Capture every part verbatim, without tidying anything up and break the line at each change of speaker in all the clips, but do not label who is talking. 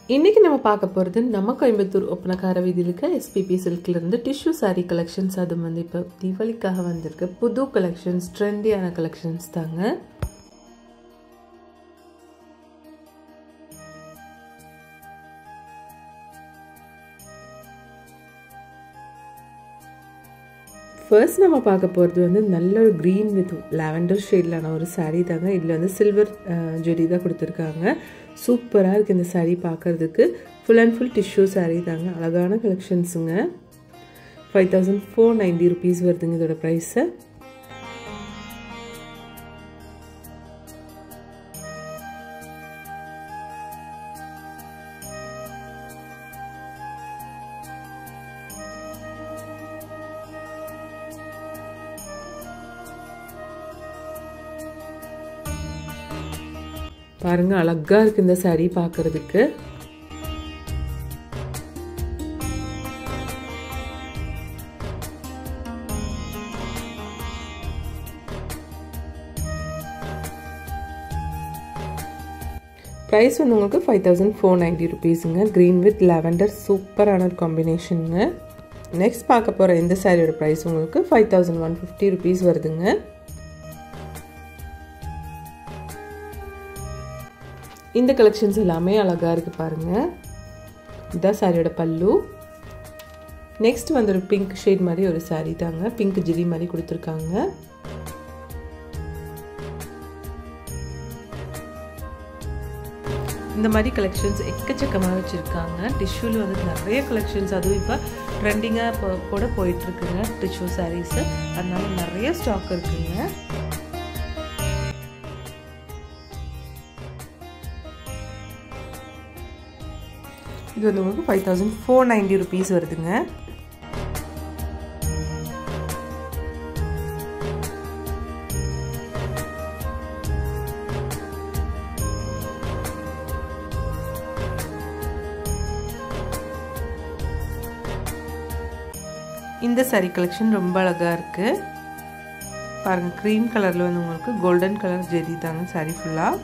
இன்னைக்கு நம்ம பார்க்க போகிறது நம்ம கோயம்புத்தூர் ஒப்பனக்கார வீதியில் இருக்க எஸ்பிபி சில்க்லேருந்து டிஷ்யூ சாரீ கலெக்ஷன்ஸ். அது வந்து இப்போ தீபாவளிக்காக வந்திருக்கு புது கலெக்ஷன்ஸ், ட்ரெண்டியான கலெக்ஷன்ஸ் தாங்க. ஃபர்ஸ்ட் நம்ம பார்க்க போகிறது வந்து நல்ல ஒரு க்ரீன் வித் லாவெண்டர் ஷேட்லான ஒரு சாரீ தாங்க. இதில் வந்து சில்வர் ஜெரி தான் கொடுத்துருக்காங்க. சூப்பராக இருக்குது இந்த சாரீ பார்க்குறதுக்கு. Full and full tissue sari தாங்க. அழகான கலெக்ஷன்ஸுங்க. Five thousand four ninety rupees வருதுங்க இதோட ப்ரைஸு. பாருங்க, அழகா இருக்கு இந்த சாரீ பார்க்கறதுக்கு. ப்ரைஸ் வந்து உங்களுக்கு ஃபைவ் தௌசண்ட் ஃபோர் நைன்டி ருபீஸுங்க. க்ரீன் வித் லாவெண்டர் சூப்பரான ஒரு காம்பினேஷனுங்க. நெக்ஸ்ட் பார்க்க போகிற இந்த சாரியோட ப்ரைஸ் உங்களுக்கு five thousand one fifty rupees வருதுங்க. இந்த கலெக்ஷன்ஸ் எல்லாமே அழகாக இருக்குது பாருங்கள். இதுதான் சாரியோட பல்லு. நெக்ஸ்ட் வந்து ஒரு பிங்க் ஷேட் மாதிரி ஒரு சாரீ தாங்க. பிங்க் ஜிரி மாதிரி கொடுத்துருக்காங்க. இந்த மாதிரி கலெக்ஷன்ஸ் எக்கச்சக்கமாக வச்சுருக்காங்க. டிஷ்யூவில் வந்து நிறைய கலெக்ஷன்ஸ், அதுவும் இப்போ ட்ரெண்டிங்காக இப்போ கூட போயிட்டுருக்குங்க டிஷ்யூ சாரீஸு. அதனால நிறைய ஸ்டாக் இருக்குங்க. இது வந்து உங்களுக்கு five thousand four ninety rupees வருதுங்க. இந்த சாரீ கலெக்ஷன் ரொம்ப அழகாக இருக்குது பாருங்கள். க்ரீம் கலரில் வந்து உங்களுக்கு கோல்டன் கலர் ஜெரி தாங்க சாரீ ஃபுல்லாக.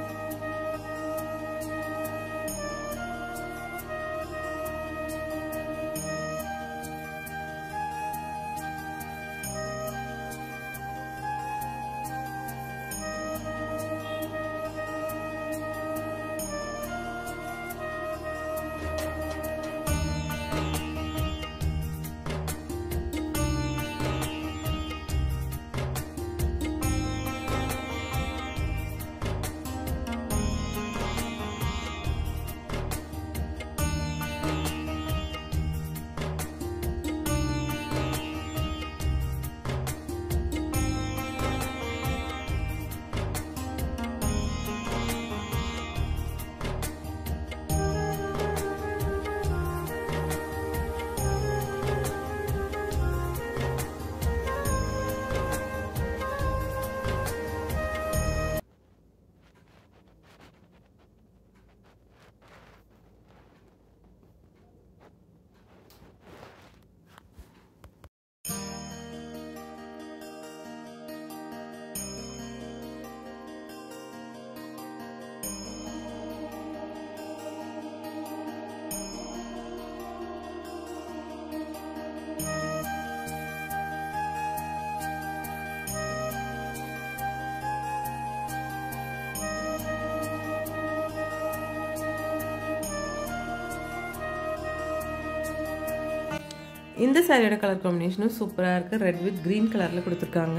இந்த சாரியோட கலர் காம்பினேஷனும் சூப்பராக இருக்குது. ரெட் வித் க்ரீன் கலரில் கொடுத்துருக்காங்க.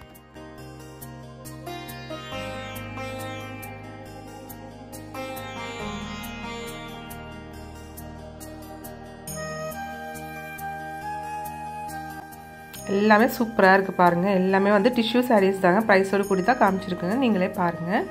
எல்லாமே சூப்பராக இருக்குது பாருங்கள். எல்லாமே வந்து டிஷ்யூ சாரீஸ் தாங்க. ப்ரைஸோடு கூடி தான் காமிச்சிருக்குங்க. நீங்களே பாருங்கள்.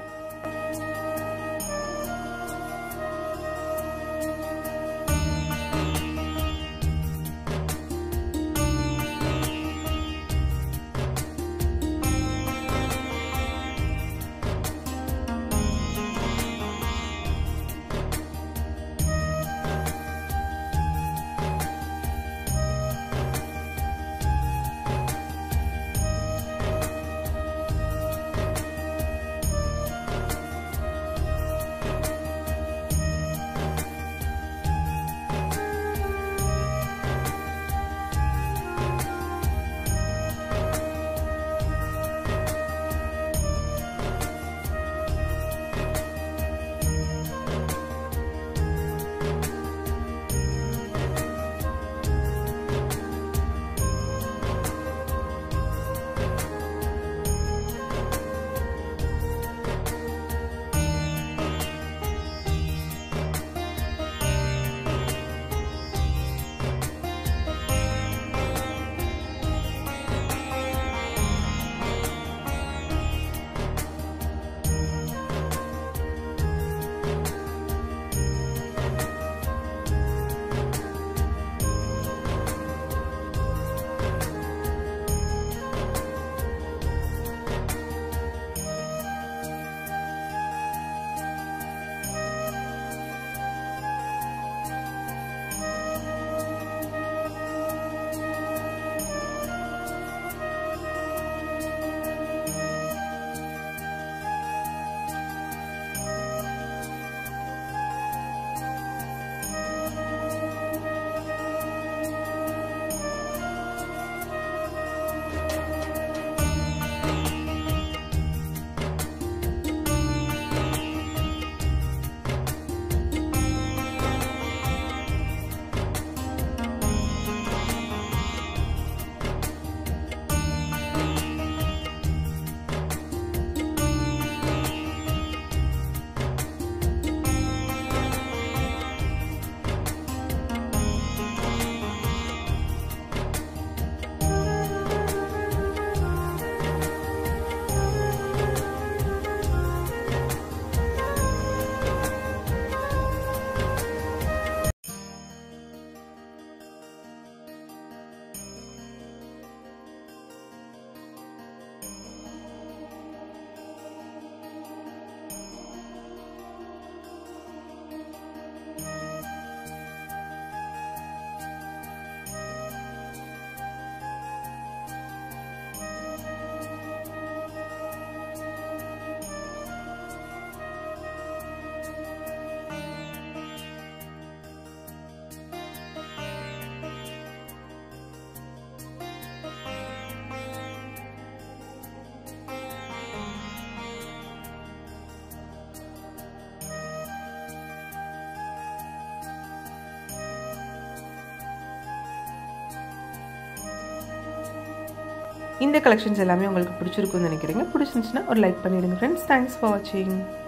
இந்த கலெக்ஷன்ஸ் எல்லாமே உங்களுக்கு பிடிச்சிருக்குன்னு நினைக்கிறீங்க. பிடிச்சிருந்துச்சுன்னா ஒரு லைக் பண்ணிவிடுங்க ஃப்ரெண்ட்ஸ். தேங்க்ஸ் ஃபார் வாட்சிங்.